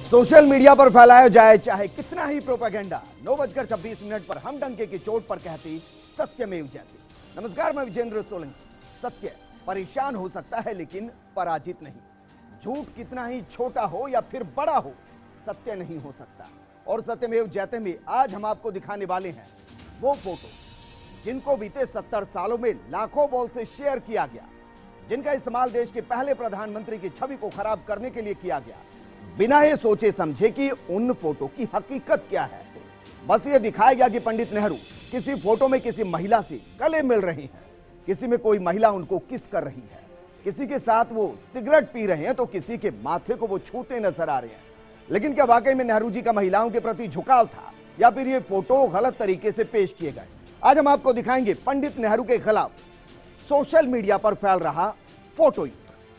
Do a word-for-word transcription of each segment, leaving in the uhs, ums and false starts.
Social media पर फैलाया जाए चाहे कितना ही प्रोपेगेंडा, नौ बजकर छब्बीस मिनट पर हम डंके की चोट पर कहती सत्यमेव जयते। नमस्कार, मैं विजेंद्र सोलंकी। सत्य परेशान हो सकता है लेकिन पराजित नहीं। झूठ कितना ही छोटा हो या फिर बड़ा हो, सत्य नहीं हो सकता। और सत्यमेव जयते में आज हम आपको दिखाने वाले हैं वो फोटो जिनको बीते सत्तर सालों में लाखों वॉल से शेयर किया गया, जिनका इस्तेमाल देश के पहले प्रधानमंत्री की छवि को खराब करने के लिए किया गया, बिना ये सोचे समझे कि उन फोटो की हकीकत क्या है। बस ये दिखाया गया कि पंडित नेहरू किसी फोटो में किसी महिला से गले मिल रहे हैं, किसी में कोई महिला उनको किस कर रही है, किसी के साथ वो सिगरेट पी रहे हैं तो किसी के माथे को वो छूते नजर आ रहे हैं। लेकिन क्या वाकई में नेहरू जी का महिलाओं के प्रति झुकाव था या फिर ये फोटो गलत तरीके से पेश किए गए? आज हम आपको दिखाएंगे पंडित नेहरू के खिलाफ सोशल मीडिया पर फैल रहा फोटो।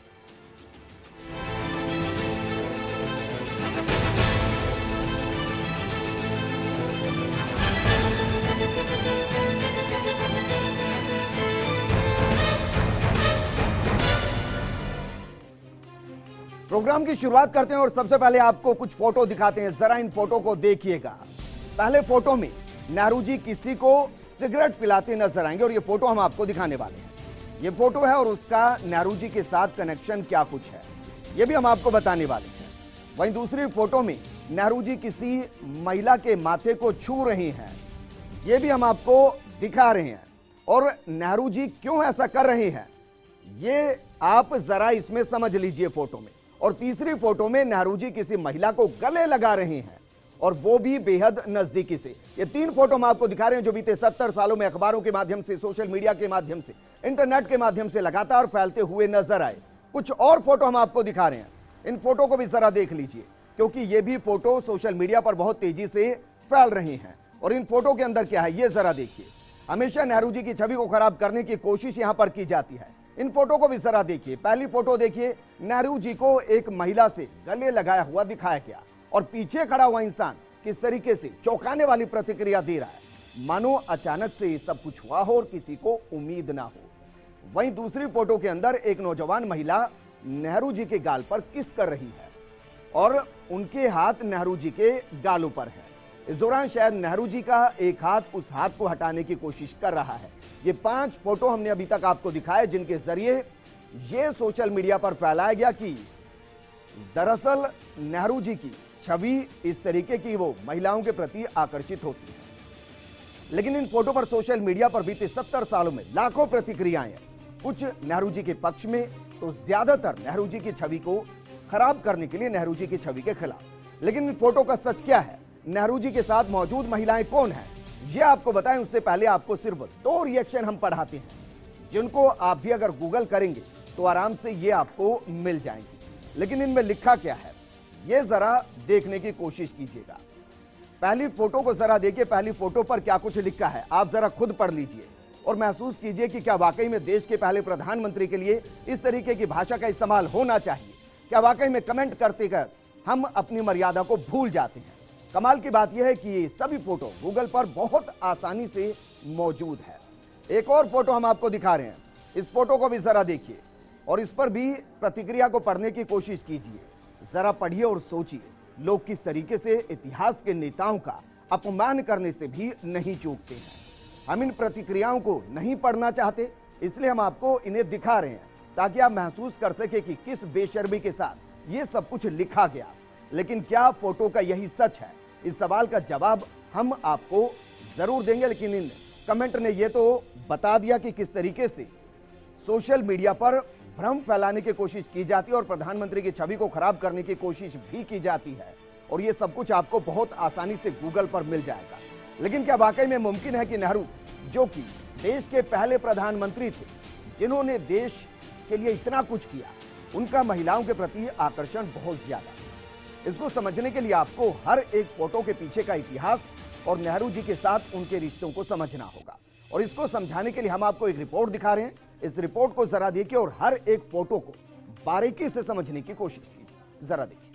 प्रोग्राम की शुरुआत करते हैं और सबसे पहले आपको कुछ फोटो दिखाते हैं, जरा इन फोटो को देखिएगा। पहले फोटो में नेहरू जी किसी को सिगरेट पिलाते नजर आएंगे और ये फोटो हम आपको दिखाने वाले हैं। ये फोटो है और उसका नेहरू जी के साथ कनेक्शन क्या कुछ है ये भी हम आपको बताने वाले हैं। वहीं दूसरी फोटो में नेहरू जी किसी महिला के माथे को छू रही हैं, ये भी हम आपको दिखा रहे हैं। और नेहरू जी क्यों ऐसा कर रहे हैं ये आप जरा इसमें समझ लीजिए फोटो में। और तीसरी फोटो में नेहरू जी किसी महिला को गले लगा रहे हैं और वो भी बेहद नजदीकी से। ये तीन फोटो हम आपको दिखा रहे हैं जो बीते सत्तर सालों में अखबारों के माध्यम से, सोशल मीडिया के माध्यम से, इंटरनेट के माध्यम से लगातार फैलते हुए नजर आए। कुछ और फोटो हम आपको दिखा रहे हैं, इन फोटो को भी जरा देख लीजिए क्योंकि ये भी फोटो सोशल मीडिया पर बहुत तेजी से फैल रही हैं। और इन फोटो के अंदर क्या है ये जरा देखिए। हमेशा नेहरू जी की छवि को खराब करने की कोशिश यहां पर की जाती है। इन फोटो को भी जरा देखिए। पहली फोटो देखिए, नेहरू जी को एक महिला से गले लगाया हुआ दिखाया गया और पीछे खड़ा हुआ इंसान किस तरीके से चौंकाने वाली प्रतिक्रिया दे रहा है, मानो अचानक से ये सब कुछ हुआ हो और किसी को उम्मीद ना हो। वहीं दूसरी फोटो के अंदर एक नौजवान महिला नेहरू जी के गाल पर किस कर रही है और उनके हाथ नेहरू जी के गालों पर है। इस दौरान शायद नेहरू जी का एक हाथ उस हाथ को हटाने की कोशिश कर रहा है। ये पांच फोटो हमने अभी तक आपको दिखाए जिनके जरिए ये सोशल मीडिया पर फैलाया गया कि दरअसल नेहरू जी की छवि इस तरीके की वो महिलाओं के प्रति आकर्षित होती है। लेकिन इन फोटो पर सोशल मीडिया पर बीते सत्तर सालों में लाखों प्रतिक्रियाएं हैं, कुछ नेहरू जी के पक्ष में तो ज्यादातर नेहरू जी की छवि को खराब करने के लिए, नेहरू जी की छवि के खिलाफ। लेकिन इन फोटो का सच क्या है, नेहरू जी के साथ मौजूद महिलाएं कौन है, ये आपको बताएं उससे पहले आपको सिर्फ दो रिएक्शन हम पढ़ाते हैं जिनको आप भी अगर गूगल करेंगे तो आराम से ये आपको मिल जाएंगे। लेकिन इनमें लिखा क्या है ये जरा देखने की कोशिश कीजिएगा। पहली फोटो को जरा देखिए, पहली फोटो पर क्या कुछ लिखा है आप जरा खुद पढ़ लीजिए और महसूस कीजिए कि क्या वाकई में देश के पहले प्रधानमंत्री के लिए इस तरीके की भाषा का इस्तेमाल होना चाहिए। क्या वाकई में कमेंट करते कर हम अपनी मर्यादा को भूल जाते हैं। कमाल की बात यह है कि ये सभी फोटो गूगल पर बहुत आसानी से मौजूद है। एक और फोटो हम आपको दिखा रहे हैं, इस फोटो को भी जरा देखिए और इस पर भी प्रतिक्रिया को पढ़ने की कोशिश कीजिए। जरा पढ़िए और सोचिए, लोग किस तरीके से इतिहास के नेताओं का अपमान करने से भी नहीं चूकते हैं। हम इन प्रतिक्रियाओं को नहीं पढ़ना चाहते, इसलिए हम आपको इन्हें दिखा रहे हैं ताकि आप महसूस कर सके कि किस बेशर्मी के साथ ये सब कुछ लिखा गया। लेकिन क्या फोटो का यही सच है, इस सवाल का जवाब हम आपको जरूर देंगे। लेकिन इन कमेंट ने यह तो बता दिया कि किस तरीके से सोशल मीडिया पर भ्रम फैलाने की कोशिश की जाती है और प्रधानमंत्री की छवि को खराब करने की कोशिश भी की जाती है। और यह सब कुछ आपको बहुत आसानी से गूगल पर मिल जाएगा। लेकिन क्या वाकई में मुमकिन है कि नेहरू, जो कि देश के पहले प्रधानमंत्री थे, जिन्होंने देश के लिए इतना कुछ किया, उनका महिलाओं के प्रति आकर्षण बहुत ज्यादा? इसको समझने के लिए आपको हर एक फोटो के पीछे का इतिहास और नेहरू जी के साथ उनके रिश्तों को समझना होगा। और इसको समझाने के लिए हम आपको एक रिपोर्ट दिखा रहे हैं। इस रिपोर्ट को जरा देखिए और हर एक फोटो को बारीकी से समझने की कोशिश कीजिए। जरा देखिए।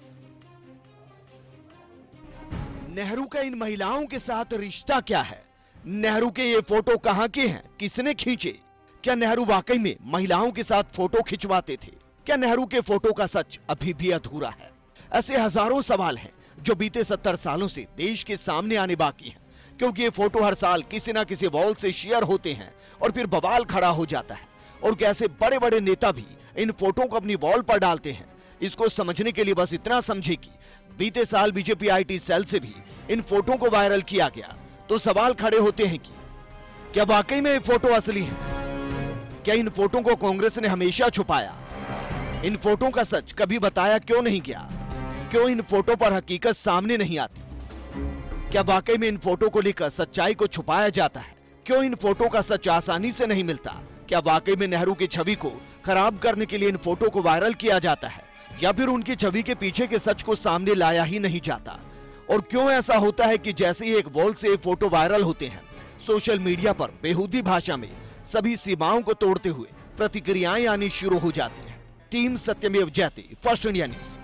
नेहरू का इन महिलाओं के साथ रिश्ता क्या है? नेहरू के ये फोटो कहां के हैं? किसने खींचे? क्या नेहरू वाकई में महिलाओं के साथ फोटो खिंचवाते थे? क्या नेहरू के फोटो का सच अभी भी अधूरा है? ऐसे हजारों सवाल हैं जो बीते सत्तर सालों से देश के सामने आने बाकी हैं, क्योंकि ये फोटो हर साल किसी ना किसी वॉल से शेयर होते हैं और फिर बवाल खड़ा हो जाता है। और कैसे बड़े बड़े नेता भी इन फोटो को अपनी वॉल पर डालते हैं, इसको समझने के लिए बस इतना समझे कि बीते साल बीजेपी आईटी सेल से भी इन फोटो को वायरल किया गया। तो सवाल खड़े होते हैं कि क्या वाकई में ये फोटो असली है? क्या इन फोटो को कांग्रेस ने हमेशा छुपाया? इन फोटो का सच कभी बताया क्यों नहीं गया? क्यों इन फोटो पर हकीकत सामने नहीं आती? क्या वाकई में इन फोटो को लेकर सच्चाई को छुपाया जाता है? क्यों इन फोटो का सच आसानी से नहीं मिलता? क्या वाकई में नेहरू की छवि को खराब करने के लिए इन फोटो को वायरल किया जाता है, या फिर उनकी छवि के पीछे के सच को सामने लाया ही नहीं जाता? और क्यों ऐसा होता है कि जैसे ही एक वॉल से फोटो वायरल होते हैं, सोशल मीडिया पर बेहूदी भाषा में सभी सीमाओं को तोड़ते हुए प्रतिक्रियाएं आनी शुरू हो जाती हैं। टीम सत्यमेव जयते, फर्स्ट इंडिया न्यूज।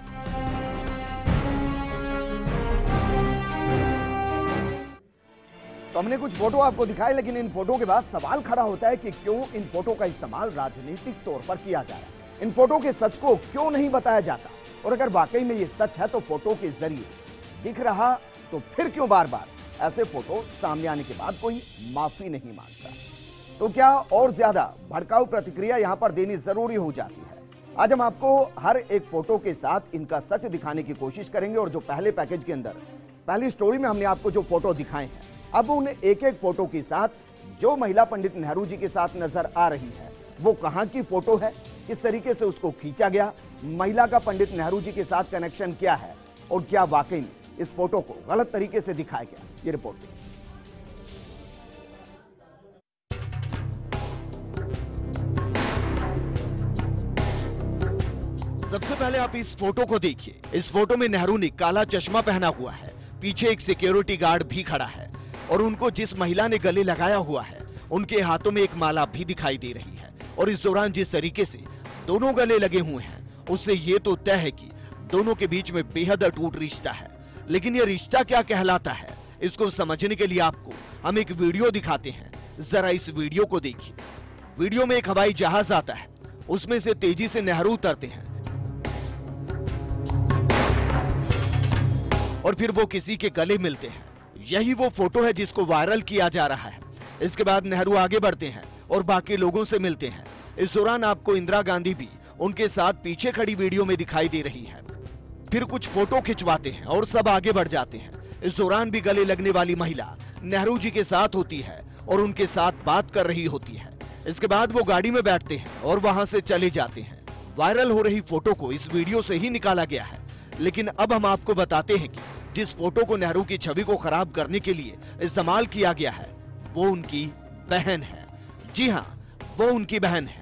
तो हमने कुछ फोटो आपको दिखाए, लेकिन इन फोटो के बाद सवाल खड़ा होता है कि क्यों इन फोटो का इस्तेमाल राजनीतिक तौर पर किया जा रहा है? इन फोटो के सच को क्यों नहीं बताया जाता? और अगर वाकई में ये सच है तो फोटो के जरिए दिख रहा, तो फिर क्यों बार बार ऐसे फोटो सामने आने के बाद कोई माफी नहीं मांगता? तो क्या और ज्यादा भड़काऊ प्रतिक्रिया यहां पर देनी जरूरी हो जाती है? आज हम आपको हर एक फोटो के साथ इनका सच दिखाने की कोशिश करेंगे। और जो पहले पैकेज के अंदर पहली स्टोरी में हमने आपको जो फोटो दिखाए हैं, अब उन एक एक फोटो के साथ जो महिला पंडित नेहरू जी के साथ नजर आ रही है, वो कहां की फोटो है, किस तरीके से उसको खींचा गया, महिला का पंडित नेहरू जी के साथ कनेक्शन क्या है, और क्या वाकई में इस फोटो को गलत तरीके से दिखाया गया? ये रिपोर्ट देखिए। सबसे पहले आप इस फोटो को देखिए। इस फोटो में नेहरू ने काला चश्मा पहना हुआ है, पीछे एक सिक्योरिटी गार्ड भी खड़ा है, और उनको जिस महिला ने गले लगाया हुआ है उनके हाथों में एक माला भी दिखाई दे रही है। और इस दौरान जिस तरीके से दोनों गले लगे हुए हैं, उससे ये तो तय है कि दोनों के बीच में बेहद अटूट रिश्ता है। लेकिन ये रिश्ता क्या कहलाता है, इसको समझने के लिए आपको हम एक वीडियो दिखाते हैं। जरा इस वीडियो को देखिए। वीडियो में एक हवाई जहाज आता है, उसमें से तेजी से नेहरू उतरते हैं और फिर वो किसी के गले मिलते हैं। यही वो फोटो है जिसको वायरल किया जा रहा है। इसके बाद नेहरू आगे बढ़ते हैं और बाकी लोगों से मिलते हैं। इस दौरान आपको इंदिरा गांधी भी उनके साथ पीछे खड़ी वीडियो में दिखाई दे रही है। फिर कुछ फोटो खिंचवाते हैं और सब आगे बढ़ जाते हैं। इस दौरान भी गले लगने वाली महिला नेहरू जी के साथ होती है और उनके साथ बात कर रही होती है। इसके बाद वो गाड़ी में बैठते हैं और वहां से चले जाते हैं। वायरल हो रही फोटो को इस वीडियो से ही निकाला गया है। लेकिन अब हम आपको बताते हैं कि जिस फोटो को नेहरू की छवि को खराब करने के लिए इस्तेमाल किया गया है, वो उनकी बहन है। जी हाँ, वो उनकी बहन है।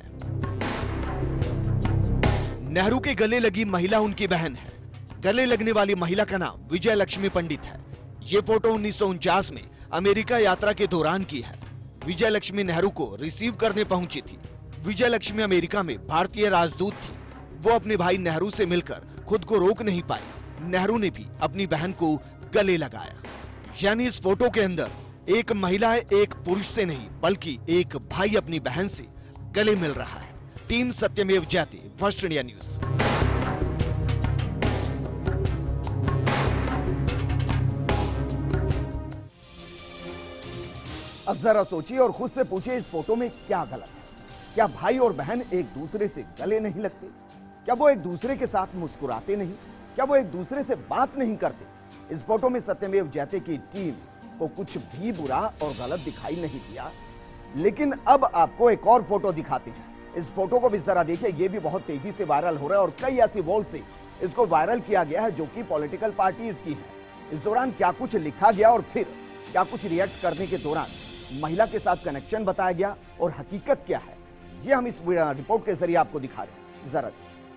नेहरू के गले लगी महिला उनकी बहन है। गले लगने वाली महिला का नाम विजय लक्ष्मी पंडित है। ये फोटो उन्नीस सौ उनचास में अमेरिका यात्रा के दौरान की है। विजय लक्ष्मी नेहरू को रिसीव करने पहुंची थी। विजय लक्ष्मी अमेरिका में भारतीय राजदूत थी। वो अपने भाई नेहरू से मिलकर खुद को रोक नहीं पाई। नेहरू ने भी अपनी बहन को गले लगाया। यानी इस फोटो के अंदर एक महिला एक पुरुष से नहीं, बल्कि एक भाई अपनी बहन से गले मिल रहा है। टीम सत्यमेव जयते, फर्स्ट इंडिया न्यूज। अब जरा सोचिए और खुद से पूछिए, इस फोटो में क्या गलत है? क्या भाई और बहन एक दूसरे से गले नहीं लगते? क्या वो एक दूसरे के साथ मुस्कुराते नहीं? क्या वो एक दूसरे से बात नहीं करते? इस फोटो में सत्यमेव जयते की टीम को कुछ भी बुरा और गलत दिखाई नहीं दिया। लेकिन अब आपको एक और फोटो दिखाते हैं। इस फोटो को भी जरा देखिए। ये भी बहुत तेजी से वायरल हो रहा है और कई ऐसी वॉल से इसको वायरल किया गया है जो कि पॉलिटिकल पार्टीज की है। इस दौरान क्या कुछ लिखा गया और फिर क्या कुछ रिएक्ट करने के दौरान महिला के साथ कनेक्शन बताया गया और हकीकत क्या है, ये हम इस रिपोर्ट के जरिए आपको दिखा रहे हैं। जरा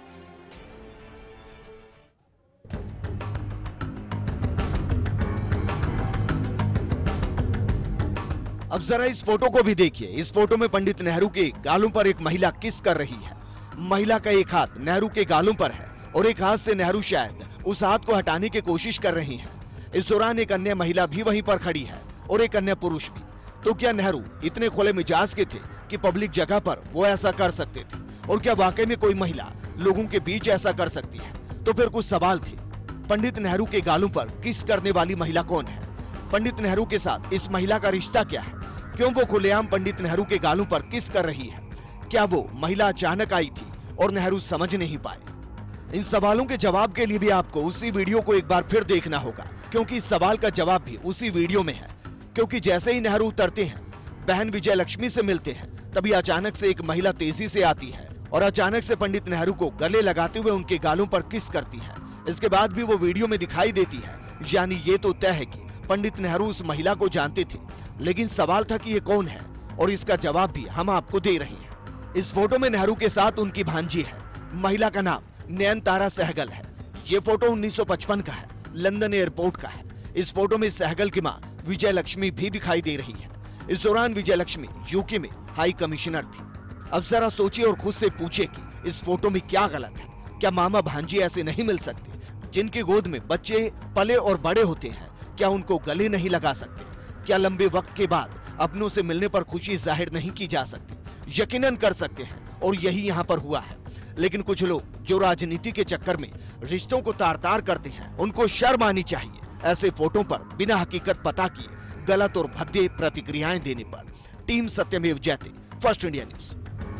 अब जरा इस फोटो को भी देखिए। इस फोटो में पंडित नेहरू के गालों पर एक महिला किस कर रही है। महिला का एक हाथ नेहरू के गालों पर है और एक हाथ से नेहरू शायद उस हाथ को हटाने की कोशिश कर रही हैं। इस दौरान एक अन्य महिला भी वहीं पर खड़ी है और एक अन्य पुरुष भी। तो क्या नेहरू इतने खुले मिजाज के थे कि पब्लिक जगह पर वो ऐसा कर सकते थे? और क्या वाकई में कोई महिला लोगों के बीच ऐसा कर सकती है? तो फिर कुछ सवाल थे। पंडित नेहरू के गालों पर किस करने वाली महिला कौन है? पंडित नेहरू के साथ इस महिला का रिश्ता क्या है? क्यों वो खुलेआम पंडित नेहरू के गालों पर किस कर रही है? क्या वो महिला अचानक आई थी और नेहरू समझ नहीं पाए? इन सवालों के जवाब के लिए भी आपको उसी वीडियो को एक बार फिर देखना होगा, क्योंकि इस सवाल का जवाब भी उसी वीडियो में है। क्योंकि जैसे ही नेहरू उतरते हैं, बहन विजय लक्ष्मी से मिलते हैं, तभी अचानक से एक महिला तेजी से आती है और अचानक से पंडित नेहरू को गले लगाते हुए उनके गालों पर किस करती है। इसके बाद भी वो वीडियो में दिखाई देती है, यानी ये तो तय है कि पंडित नेहरू उस महिला को जानते थे। लेकिन सवाल था कि ये कौन है, और इसका जवाब भी हम आपको दे रहे हैं। इस फोटो में नेहरू के साथ उनकी भांजी है। महिला का नाम नयनतारा सहगल है। ये फोटो उन्नीस सौ पचपन का है, लंदन एयरपोर्ट का है। इस फोटो में सहगल की मां विजय लक्ष्मी भी दिखाई दे रही है। इस दौरान विजय लक्ष्मी यूके में हाई कमिश्नर थी। अब जरा सोचिए और खुद से पूछिए कि इस फोटो में क्या गलत है? क्या मामा भांजी ऐसे नहीं मिल सकते? जिनके गोद में बच्चे पले और बड़े होते हैं, क्या उनको गले नहीं लगा सकते? क्या लंबे वक्त के बाद अपनों से मिलने पर खुशी जाहिर नहीं की जा सकती? यकीनन कर सकते हैं, और यही यहाँ पर हुआ है। लेकिन कुछ लोग जो राजनीति के चक्कर में रिश्तों को तार तार करते हैं, उनको शर्म आनी चाहिए ऐसे फोटो पर बिना हकीकत पता किए गलत और भद्दे प्रतिक्रियाएं देने पर। टीम सत्यमेव जयते, फर्स्ट इंडिया न्यूज।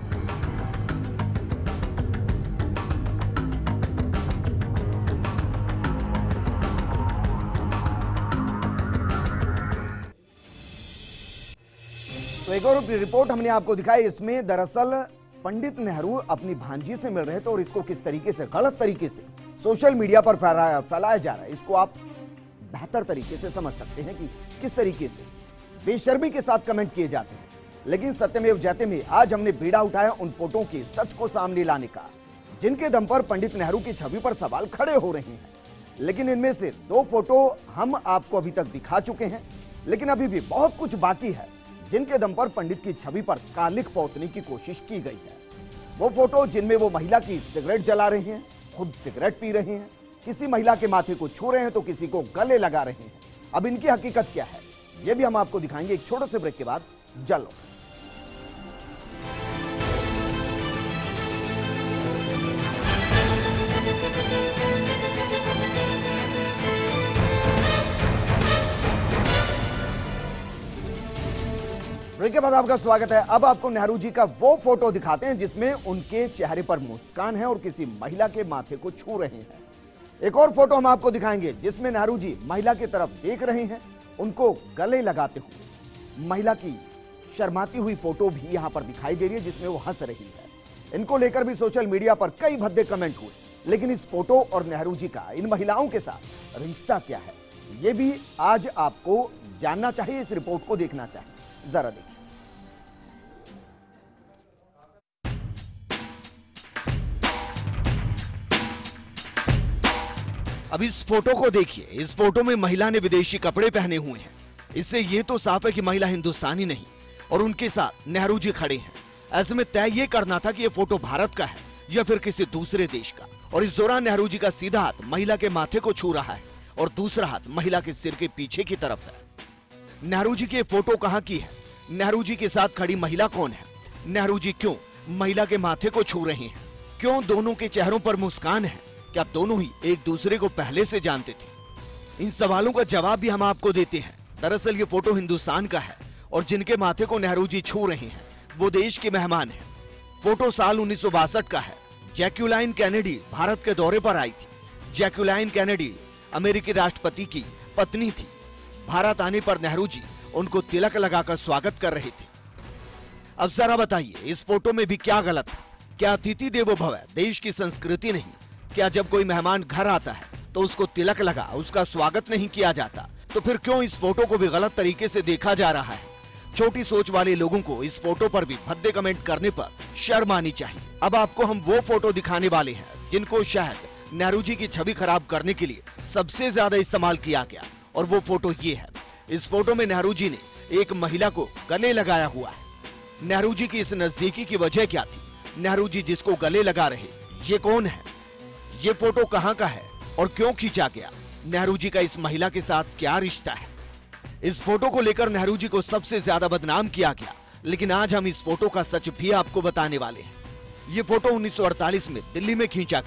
तो एक और रिपोर्ट हमने आपको दिखाई। इसमें दरअसल पंडित नेहरू अपनी भांजी से मिल रहे थे और इसको किस तरीके से, गलत तरीके से सोशल मीडिया पर फैलाया फैलाया जा रहा है, इसको आप बेहतर तरीके से समझ सकते हैं कि किस तरीके से बेशर्मी के साथ कमेंट किए जाते हैं। लेकिन सत्यमेव जयते में आज हमने बीड़ा उठाया उन फोटो के सच को सामने लाने का, जिनके दम पर पंडित नेहरू की छवि पर सवाल खड़े हो रहे हैं। लेकिन इनमें से दो फोटो हम आपको अभी तक दिखा चुके हैं, लेकिन अभी भी बहुत कुछ बाकी है जिनके दम पर पंडित की छवि पर कालिख पोतने की कोशिश की गई है। वो फोटो जिनमें वो महिला की सिगरेट जला रहे हैं, खुद सिगरेट पी रहे हैं, किसी महिला के माथे को छू रहे हैं तो किसी को गले लगा रहे हैं। अब इनकी हकीकत क्या है, ये भी हम आपको दिखाएंगे एक छोटे से ब्रेक के बाद। चलो ब्रेक के बाद आपका स्वागत है। अब आपको नेहरू जी का वो फोटो दिखाते हैं जिसमें उनके चेहरे पर मुस्कान है और किसी महिला के माथे को छू रहे हैं। एक और फोटो हम आपको दिखाएंगे जिसमें नेहरू जी महिला की तरफ देख रहे हैं, उनको गले लगाते हुए। महिला की शर्माती हुई फोटो भी यहां पर दिखाई दे रही है जिसमें वो हंस रही है। इनको लेकर भी सोशल मीडिया पर कई भद्दे कमेंट हुए। लेकिन इस फोटो और नेहरू जी का इन महिलाओं के साथ रिश्ता क्या है, ये भी आज आपको जानना चाहिए। इस रिपोर्ट को देखना चाहिए, जरा देखिए। अब इस फोटो को देखिए। इस फोटो में महिला ने विदेशी कपड़े पहने हुए हैं। इससे ये तो साफ है कि महिला हिंदुस्तानी नहीं, और उनके साथ नेहरू जी खड़े हैं। ऐसे में तय ये करना था कि ये फोटो भारत का है या फिर किसी दूसरे देश का। और इस दौरान नेहरू जी का सीधा हाथ महिला के माथे को छू रहा है और दूसरा हाथ महिला के सिर के पीछे की तरफ है। नेहरू जी की ये फोटो कहाँ की है? नेहरू जी के साथ खड़ी महिला कौन है? नेहरू जी क्यों महिला के माथे को छू रहे हैं? क्यों दोनों के चेहरों पर मुस्कान है? क्या दोनों ही एक दूसरे को पहले से जानते थे? इन सवालों का जवाब भी हम आपको देते हैं। दरअसल ये फोटो हिंदुस्तान का है और जिनके माथे को नेहरू जी छू रहे हैं वो देश के मेहमान हैं। फोटो साल उन्नीस सौ बासठ का है। जैक्यूलाइन कैनेडी भारत के दौरे पर आई थी। जैक्यूलाइन कैनेडी अमेरिकी राष्ट्रपति की पत्नी थी। भारत आने पर नेहरू जी उनको तिलक लगाकर स्वागत कर रहे थे। अब जरा बताइए, इस फोटो में भी क्या गलत था? क्या अतिथि देवो भव देश की संस्कृति नहीं? क्या जब कोई मेहमान घर आता है तो उसको तिलक लगा उसका स्वागत नहीं किया जाता? तो फिर क्यों इस फोटो को भी गलत तरीके से देखा जा रहा है? छोटी सोच वाले लोगों को इस फोटो पर भी भद्दे कमेंट करने पर शर्म आनी चाहिए। अब आपको हम वो फोटो दिखाने वाले हैं जिनको शायद नेहरू जी की छवि खराब करने के लिए सबसे ज्यादा इस्तेमाल किया गया, और वो फोटो ये है। इस फोटो में नेहरू जी ने एक महिला को गले लगाया हुआ है। नेहरू जी की इस नजदीकी की वजह क्या थी? नेहरू जी जिसको गले लगा रहे, ये कौन है? ये फोटो कहाँ का है और क्यों खींचा गया? नेहरू जी का इस महिला के साथ क्या रिश्ता है? इस फोटो को लेकर नेहरू जी को सबसे ज्यादा बदनाम किया गया, लेकिन आज हम इस फोटो का सच भी आपको बताने वाले हैं। ये फोटो उन्नीस सौ अड़तालीस में दिल्ली में खींचा गया।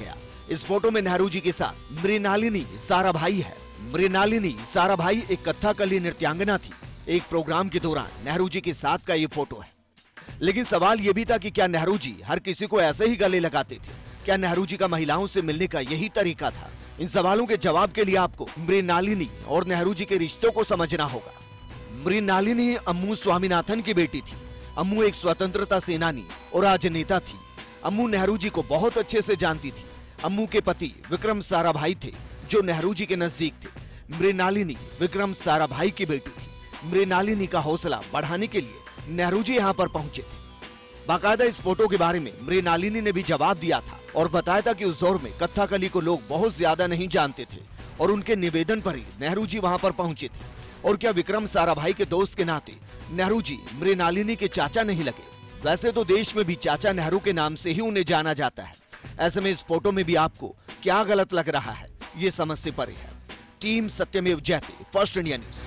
इस फोटो में नेहरू जी के साथ मृणालिनी साराभाई है। मृणालिनी साराभाई एक कथकली नृत्यांगना थी। एक प्रोग्राम के दौरान नेहरू जी के साथ का ये फोटो है। लेकिन सवाल ये भी था कि क्या नेहरू जी हर किसी को ऐसे ही गले लगाते थे? क्या नेहरू जी का महिलाओं से मिलने का यही तरीका था? इन सवालों के जवाब के लिए आपको मृणालिनी और नेहरू जी के रिश्तों को समझना होगा। मृणालिनी अम्मू स्वामीनाथन की बेटी थी। अम्मू एक स्वतंत्रता सेनानी और राजनेता थी। अम्मू नेहरू जी को बहुत अच्छे से जानती थी। अम्मू के पति विक्रम साराभाई थे, जो नेहरू जी के नजदीक थे। मृणालिनी विक्रम साराभाई की बेटी थी। मृणालिनी का हौसला बढ़ाने के लिए नेहरू जी यहाँ पर पहुंचे थे। बाकायदा इस फोटो के बारे में मृणालिनी ने भी जवाब दिया था और बताया था कि उस दौर में कथकली को लोग बहुत ज्यादा नहीं जानते थे और उनके निवेदन पर ही नेहरू जी वहां पर पहुंचे थे। और क्या विक्रम साराभाई के दोस्त के नाते नेहरू जी मृणालिनी के चाचा नहीं लगे? वैसे तो देश में भी चाचा नेहरू के नाम से ही उन्हें जाना जाता है। ऐसे में इस फोटो में भी आपको क्या गलत लग रहा है, ये समझ से परे है। टीम सत्यमेव जयते, फर्स्ट इंडिया न्यूज।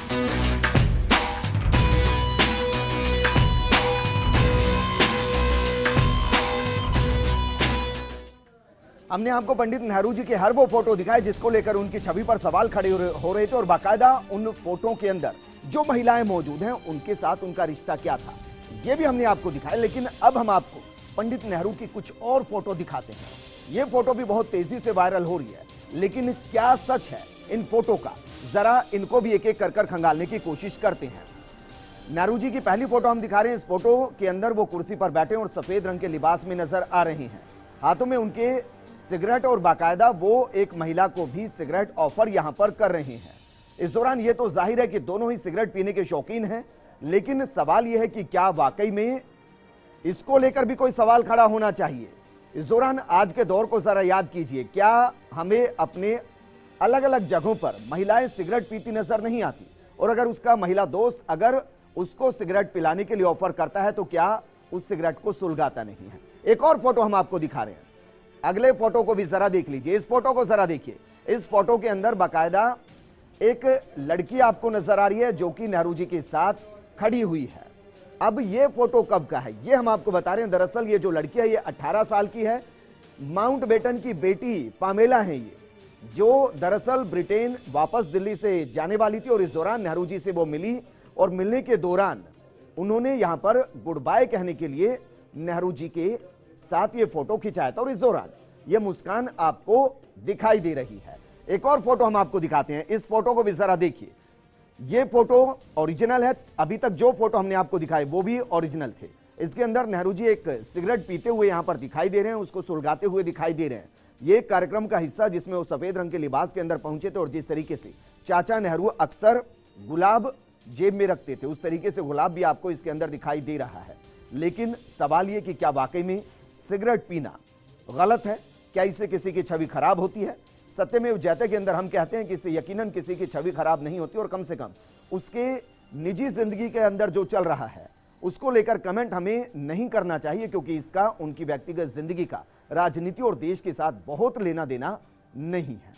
हमने आपको पंडित नेहरू जी के हर वो फोटो दिखाए जिसको लेकर उनकी छवि पर सवाल खड़े हो रहे थे और बाकायदा उन फोटो के अंदर जो महिलाएं मौजूद हैं उनके साथ उनका रिश्ता क्या था, ये भी हमने आपको दिखाया। लेकिन अब हम आपको पंडित नेहरू की कुछ और फोटो दिखाते हैं। ये फोटो भी बहुत तेजी से वायरल हो रही है, लेकिन क्या सच है इन फोटो का, जरा इनको भी एक एक कर कर खंगालने की कोशिश करते हैं। नेहरू जी की पहली फोटो हम दिखा रहे हैं। इस फोटो के अंदर वो कुर्सी पर बैठे और सफेद रंग के लिबास में नजर आ रही हैं। हाथों में उनके सिगरेट और बाकायदा वो एक महिला को भी सिगरेट ऑफर यहां पर कर रहे हैं। इस दौरान ये तो जाहिर है कि दोनों ही सिगरेट पीने के शौकीन हैं, लेकिन सवाल यह है कि क्या वाकई में इसको लेकर भी कोई सवाल खड़ा होना चाहिए। इस दौरान आज के दौर को जरा याद कीजिए, क्या हमें अपने अलग अलग जगहों पर महिलाएं सिगरेट पीती नजर नहीं आती? और अगर उसका महिला दोस्त अगर उसको सिगरेट पिलाने के लिए ऑफर करता है तो क्या उस सिगरेट को सुलगाता नहीं है? एक और फोटो हम आपको दिखा रहे हैं। अगले फोटो को भी जरा देख लीजिए। इस फोटो को जरा देखिए। इस फोटो के अंदर बाकायदा एक लड़की आपको नजर आ रही है जो कि नेहरू जी के साथ खड़ी हुई है। अब ये फोटो कब का है ये हम आपको बता रहे हैं। दरअसल ये जो लड़की है ये अठारह साल की है। माउंटबेटन की बेटी पामेला है ये, जो दरअसल ब्रिटेन वापस दिल्ली से जाने वाली थी और इस दौरान नेहरू जी से वो मिली और मिलने के दौरान उन्होंने यहां पर गुड बाय कहने के लिए नेहरू जी के साथ ये फोटो खिंचाया था और इस दौरान ये मुस्कान आपको दिखाई दे रही है। एक और फोटो हम आपको दिखाते हैं। इस फोटो को भी जरा देखिए। ये फोटो ओरिजिनल है। अभी तक जो फोटो हमने आपको दिखाए वो भी ओरिजिनल थे। इसके अंदर नेहरू जी एक सिगरेट पीते हुए यहां पर दिखाई दे रहे हैं, उसको सुलगाते हुए दिखाई दे रहे हैं। ये कार्यक्रम का हिस्सा जिसमें वो सफेद रंग के लिबास के अंदर पहुंचे थे और जिस तरीके से चाचा नेहरू अक्सर गुलाब जेब में रखते थे उस तरीके से गुलाब भी आपको इसके अंदर दिखाई दे रहा है। लेकिन सवाल ये कि क्या वाकई में सिगरेट पीना गलत है? क्या इससे किसी की छवि खराब होती है? सत्यमेव जयते के अंदर हम कहते हैं कि इससे यकीनन किसी की छवि खराब नहीं होती और कम से कम उसके निजी जिंदगी के अंदर जो चल रहा है उसको लेकर कमेंट हमें नहीं करना चाहिए, क्योंकि इसका उनकी व्यक्तिगत जिंदगी का राजनीति और देश के साथ बहुत लेना देना नहीं है।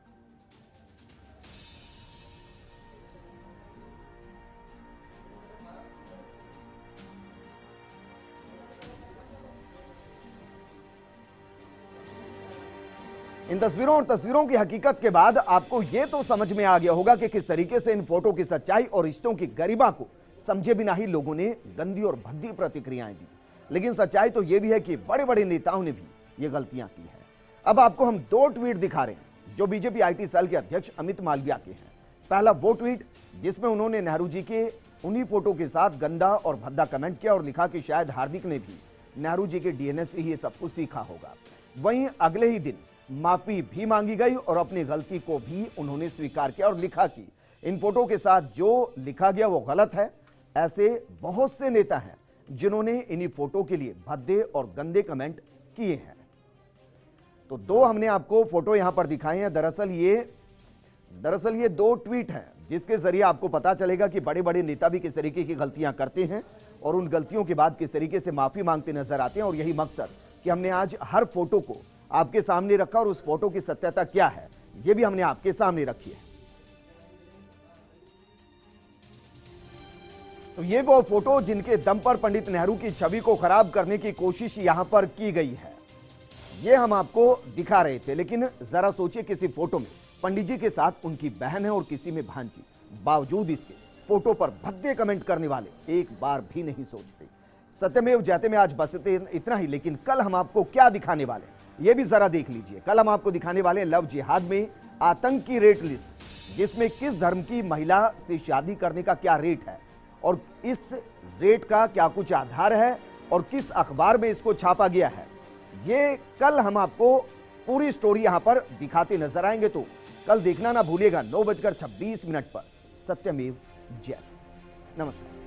इन तस्वीरों और तस्वीरों की हकीकत के बाद आपको यह तो समझ में आ गया होगा कि किस तरीके से इन फोटो की सच्चाई और रिश्तों की गरिमा को समझे बिना ही लोगों ने गंदी और भद्दी प्रतिक्रियाएं दी। लेकिन सच्चाई तो यह भी है कि बड़े बड़े नेताओं ने भी ये गलतियां की है। अब आपको हम दो ट्वीट दिखा रहे हैं जो बीजेपी आईटी सेल के अध्यक्ष अमित मालविया के हैं। पहला वो ट्वीट जिसमें उन्होंने नेहरू जी के उन्हीं फोटो के साथ गंदा और भद्दा कमेंट किया और लिखा कि शायद हार्दिक ने भी नेहरू जी के डीएनए से ही ये सब कुछ सीखा होगा। वहीं अगले ही दिन माफी भी मांगी गई और अपनी गलती को भी उन्होंने स्वीकार किया और लिखा कि इन फोटो के साथ जो लिखा गया वो गलत है। ऐसे बहुत से नेता हैं जिन्होंने इन्हीं फोटो के लिए भद्दे और गंदे कमेंट किए हैं। तो दो हमने आपको फोटो यहां पर दिखाए हैं। दरअसल ये दरअसल ये दो ट्वीट हैं जिसके जरिए आपको पता चलेगा कि बड़े बड़े नेता भी किस तरीके की गलतियां करते हैं और उन गलतियों के बाद किस तरीके से माफी मांगते नजर आते हैं। और यही मकसद कि हमने आज हर फोटो को आपके सामने रखा और उस फोटो की सत्यता क्या है यह भी हमने आपके सामने रखी है। तो ये वो फोटो जिनके दम पर पंडित नेहरू की छवि को खराब करने की कोशिश यहां पर की गई है। ये हम आपको दिखा रहे थे, लेकिन जरा सोचिए किसी फोटो में पंडित जी के साथ उनकी बहन है और किसी में भांजी, बावजूद इसके फोटो पर भद्दे कमेंट करने वाले एक बार भी नहीं सोचते। सत्यमेव जयते में आज बस इतना ही, लेकिन कल हम आपको क्या दिखाने वाले ये भी जरा देख लीजिए। कल हम आपको दिखाने वाले हैं लव जिहाद में आतंक की रेट लिस्ट, जिसमें किस धर्म की महिला से शादी करने का क्या रेट है और इस रेट का क्या कुछ आधार है और किस अखबार में इसको छापा गया है। ये कल हम आपको पूरी स्टोरी यहां पर दिखाते नजर आएंगे, तो कल देखना ना भूलिएगा नौ बजकर छब्बीस मिनट पर सत्यमेव जयते। नमस्कार।